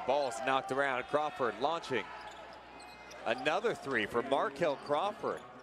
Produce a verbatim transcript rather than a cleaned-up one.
ball's knocked around. Crawford launching. Another three for Markel Crawford.